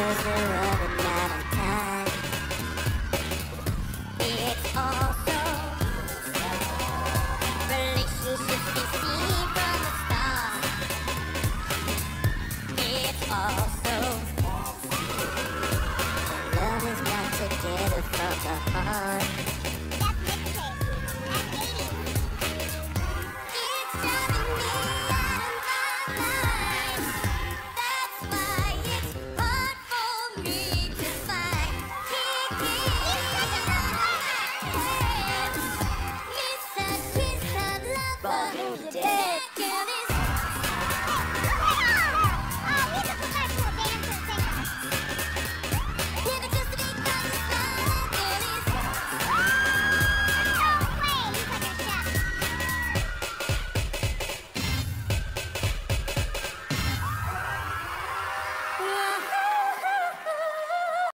'cause we're running out of time. It's also relationships we see from the start. It's also love is not together from the heart.